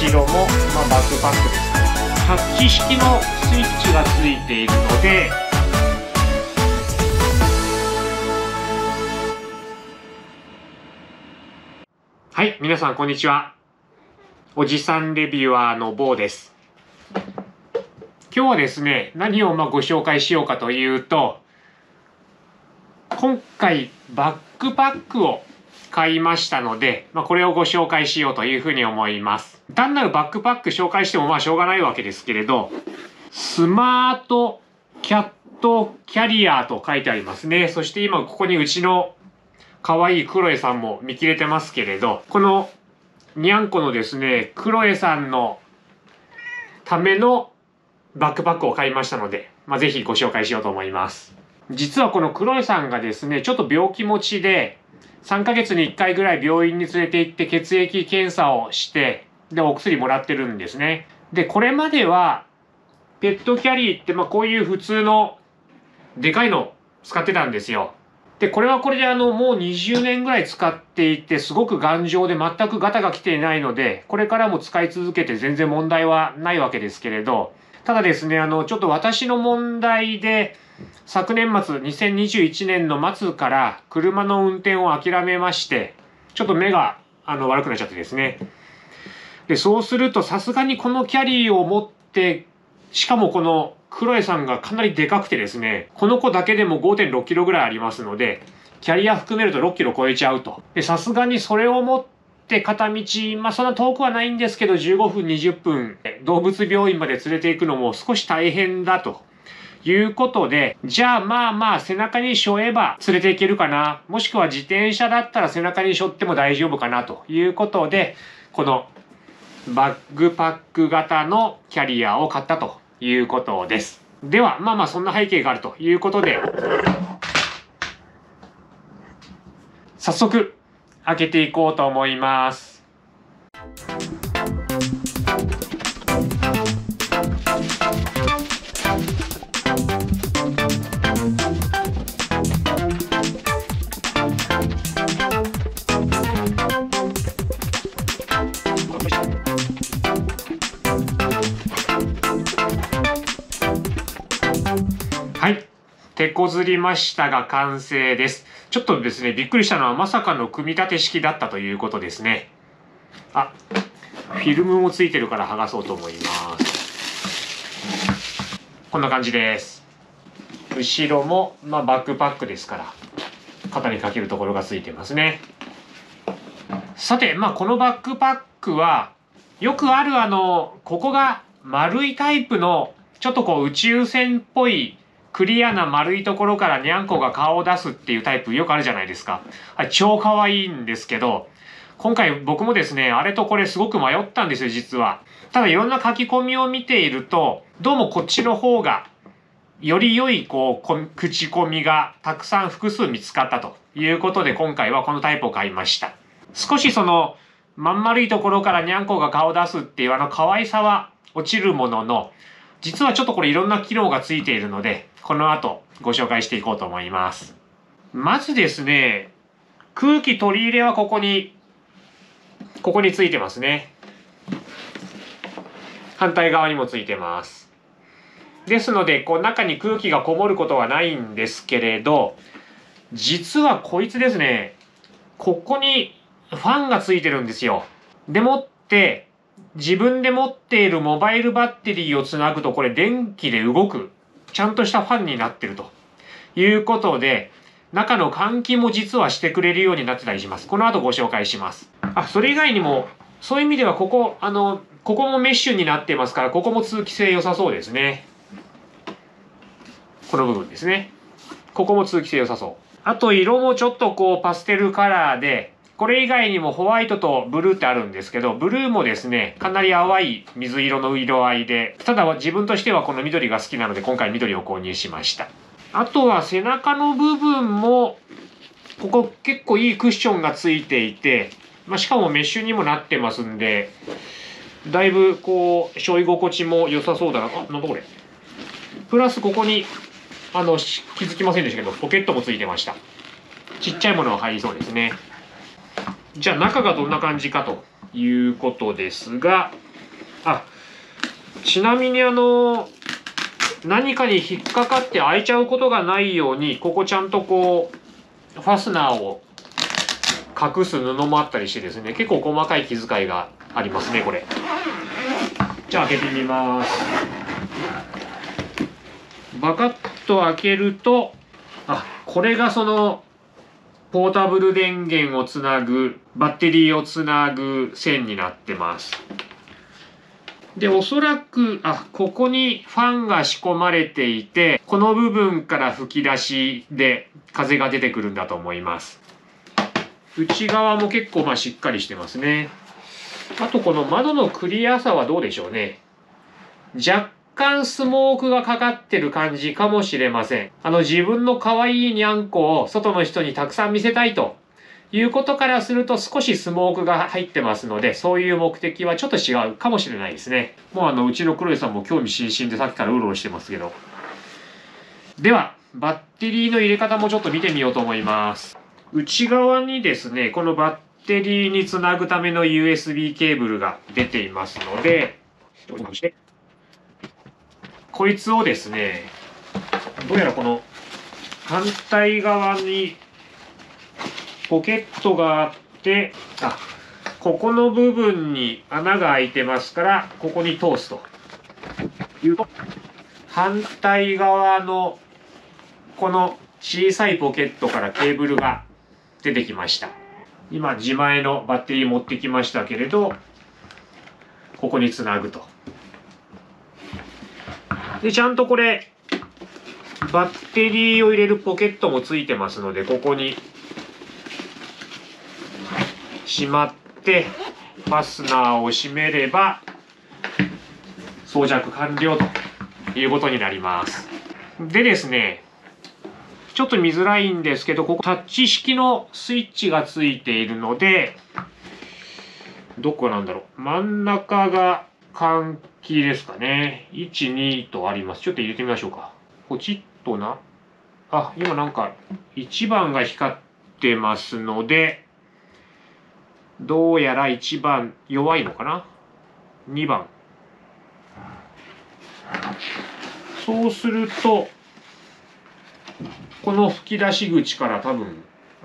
後ろも、バックパックですから、タッチ式のスイッチがついているので、はい、皆さんこんにちは。おじさんレビュアーの坊です。今日はですね、何をご紹介しようかというと、今回バックパックを買いましたので、これをご紹介しようというふうに思います。単なるバックパック紹介してもしょうがないわけですけれど、スマートキャットキャリアと書いてありますね。そして今ここにうちの可愛いクロエさんも見切れてますけれど、このにゃんこのですね、クロエさんのためのバックパックを買いましたので、ぜひご紹介しようと思います。実はこのクロエさんがですね、ちょっと病気持ちで、3ヶ月に1回ぐらい病院に連れて行って血液検査をして、で、お薬もらってるんですね。で、これまでは、ペットキャリーってこういう普通のでかいの使ってたんですよ。で、これはこれでもう20年ぐらい使っていて、すごく頑丈で全くガタが来ていないので、これからも使い続けて全然問題はないわけですけれど、ただですね、ちょっと私の問題で、昨年末、2021年の末から車の運転を諦めまして、ちょっと目が悪くなっちゃってですね。で、そうするとさすがにこのキャリーを持って、しかもこのクロエさんがかなりでかくてですね、この子だけでも 5.6 キロぐらいありますので、キャリア含めると6キロ超えちゃうと。で、さすがにそれを持って片道、そんな遠くはないんですけど、15分、20分、動物病院まで連れて行くのも少し大変だと。いうことで、じゃあ背中に背負えば連れて行けるかな。もしくは自転車だったら背中に背負っても大丈夫かなということで、このバックパック型のキャリアを買ったということです。では、そんな背景があるということで、早速開けていこうと思います。はい。手こずりましたが完成です。ちょっとですね、びっくりしたのはまさかの組み立て式だったということですね。あ、フィルムもついてるから剥がそうと思います。こんな感じです。後ろも、バックパックですから、肩にかけるところがついてますね。さて、このバックパックは、よくあるここが丸いタイプの、ちょっと宇宙船っぽい、クリアな丸いところからにゃんこが顔を出すっていうタイプよくあるじゃないですか。超可愛いんですけど、今回僕もですね、あれとこれすごく迷ったんですよ、実は。ただいろんな書き込みを見ていると、どうもこっちの方が、より良い口コミがたくさん複数見つかったということで、今回はこのタイプを買いました。少しまん丸いところからにゃんこが顔を出すっていう可愛さは落ちるものの、実はちょっとこれいろんな機能がついているので、この後ご紹介していこうと思います。まずですね、空気取り入れはここについてますね。反対側にもついてます。ですので、中に空気がこもることはないんですけれど、実はこいつですね、ここにファンがついてるんですよ。でもって、自分で持っているモバイルバッテリーをつなぐとこれ電気で動くちゃんとしたファンになってるということで、中の換気も実はしてくれるようになってたりします。この後ご紹介します。それ以外にもそういう意味ではここもメッシュになってますから、ここも通気性良さそうですね。この部分ですね。ここも通気性良さそう。あと色もちょっとパステルカラーで、これ以外にもホワイトとブルーってあるんですけど、ブルーもですね、かなり淡い水色の色合いで、ただ自分としてはこの緑が好きなので、今回緑を購入しました。あとは背中の部分も、ここ結構いいクッションがついていて、しかもメッシュにもなってますんで、だいぶ背負い心地も良さそうだな。なんだこれ。プラスここに、気づきませんでしたけど、ポケットもついてました。ちっちゃいものは入りそうですね。じゃあ中がどんな感じかということですが、 あ、ちなみに何かに引っかかって開いちゃうことがないように、ここちゃんとこうファスナーを隠す布もあったりしてですね、結構細かい気遣いがありますね、これ。じゃあ開けてみます。バカッと開けると、これがそのポータブル電源をつなぐ、バッテリーをつなぐ線になってます。で、おそらく、ここにファンが仕込まれていて、この部分から吹き出しで風が出てくるんだと思います。内側も結構しっかりしてますね。あとこの窓のクリアさはどうでしょうね。若干スモークがかかってる感じかもしれません。自分の可愛いにゃんこを外の人にたくさん見せたいということからすると少しスモークが入ってますので、そういう目的はちょっと違うかもしれないですね。もううちの黒井さんも興味津々でさっきからうろうろしてますけど。では、バッテリーの入れ方もちょっと見てみようと思います。内側にですね、このバッテリーにつなぐための USB ケーブルが出ていますので、こいつをですね、どうやらこの反対側にポケットがあって、ここの部分に穴が開いてますから、ここに通すというと、反対側のこの小さいポケットからケーブルが出てきました。今自前のバッテリー持ってきましたけれど、ここにつなぐと。で、ちゃんとこれバッテリーを入れるポケットもついてますので、ここにしまってファスナーを閉めれば装着完了ということになります。でですね、ちょっと見づらいんですけど、ここタッチ式のスイッチがついているので、どこなんだろう、真ん中が換気ですかね。1、2とあります。ちょっと入れてみましょうか。ポチッとな。今なんか1番が光ってますので、どうやら1番弱いのかな。2番。そうすると、この吹き出し口から多分、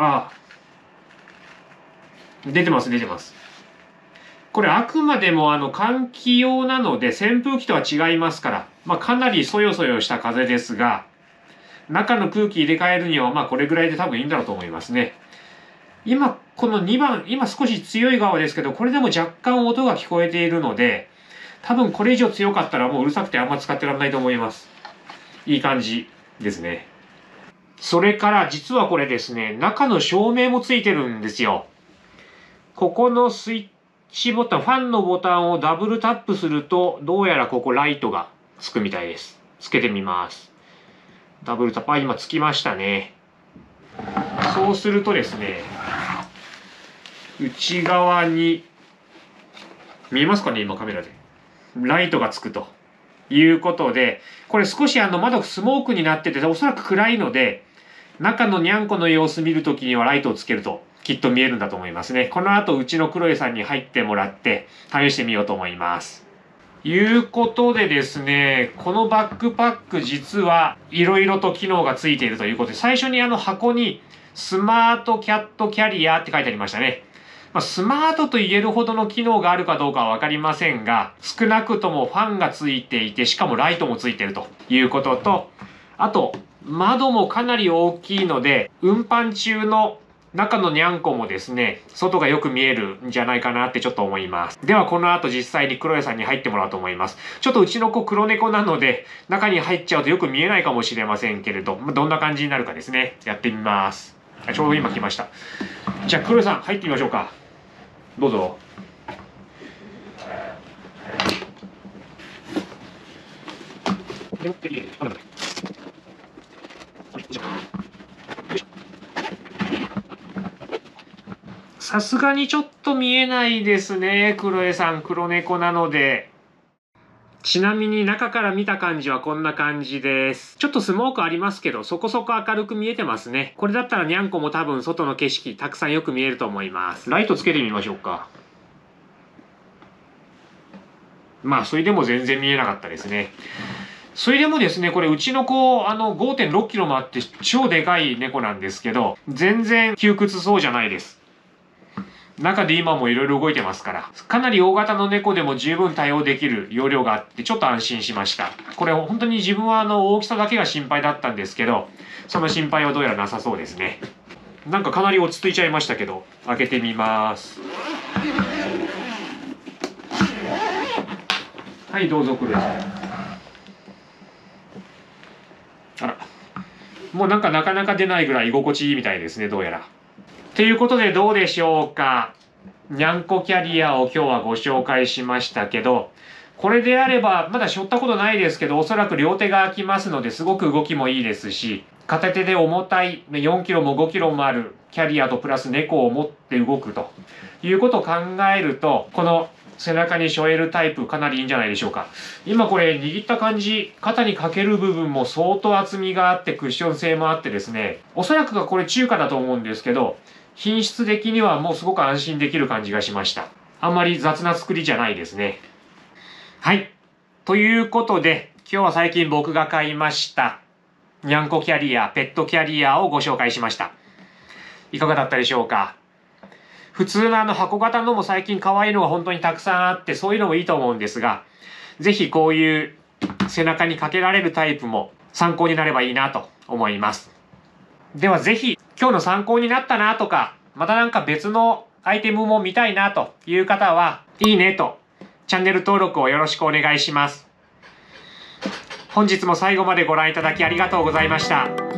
出てます、出てます。これあくまでも換気用なので扇風機とは違いますから、かなりそよそよした風ですが、中の空気入れ替えるにはこれぐらいで多分いいんだろうと思いますね。今、この2番、今少し強い側ですけど、これでも若干音が聞こえているので、多分これ以上強かったらもううるさくてあんま使ってらんないと思います。いい感じですね。それから実はこれですね、中の照明もついてるんですよ。ここのスイッチボタン、ファンのボタンをダブルタップすると、どうやらここライトがつくみたいです。つけてみます。ダブルタップ、今つきましたね。そうするとですね、内側に、見えますかね、今カメラで。ライトがつくということで、これ少し窓スモークになってて、おそらく暗いので、中のにゃんこの様子見るときにはライトをつけるときっと見えるんだと思いますね。この後うちの黒江さんに入ってもらって試してみようと思います。いうことでですね、このバックパック実はいろいろと機能がついているということで、最初に箱にスマートキャットキャリアって書いてありましたね。スマートと言えるほどの機能があるかどうかはわかりませんが、少なくともファンがついていて、しかもライトもついているということと、あと、窓もかなり大きいので、運搬中の中のにゃんこもですね、外がよく見えるんじゃないかなってちょっと思います。ではこの後実際に黒江さんに入ってもらおうと思います。ちょっとうちの子黒猫なので、中に入っちゃうとよく見えないかもしれませんけれど、どんな感じになるかですね、やってみます。ちょうど今来ました。じゃあ黒江さん入ってみましょうか。どうぞ。さすがにちょっと見えないですね。黒江さん、黒猫なので。ちなみに中から見た感じはこんな感じです。ちょっとスモークありますけど、そこそこ明るく見えてますね。これだったらにゃんこも多分外の景色たくさんよく見えると思います。ライトつけてみましょうか。 まあそれでも全然見えなかったですね。それでもですね、これうちの子、5.6 キロもあって超でかい猫なんですけど、全然窮屈そうじゃないです。中で今もいろいろ動いてますから、かなり大型の猫でも十分対応できる容量があってちょっと安心しました。これ本当に自分は大きさだけが心配だったんですけど、その心配はどうやらなさそうですね。なんかかなり落ち着いちゃいましたけど、開けてみます。はい、どうぞ来る。あら、もうなんかなかなか出ないぐらい居心地いいみたいですね、どうやら。ということでどうでしょうか。にゃんこキャリアを今日はご紹介しましたけど、これであればまだ背負ったことないですけど、おそらく両手が空きますのですごく動きもいいですし、片手で重たい4キロも5キロもあるキャリアとプラス猫を持って動くということを考えると、この背中に背負えるタイプかなりいいんじゃないでしょうか。今これ握った感じ、肩にかける部分も相当厚みがあってクッション性もあってですね、おそらくこれ中華だと思うんですけど、品質的にはもうすごく安心できる感じがしました。あんまり雑な作りじゃないですね。はい。ということで、今日は最近僕が買いましたにゃんこキャリア、ペットキャリアをご紹介しました。いかがだったでしょうか。普通の箱型のも最近可愛いのが本当にたくさんあって、そういうのもいいと思うんですが、ぜひこういう背中にかけられるタイプも参考になればいいなと思います。ではぜひ今日の参考になったなとか、またなんか別のアイテムも見たいなという方は、いいねとチャンネル登録をよろしくお願いします。本日も最後までご覧いただきありがとうございました。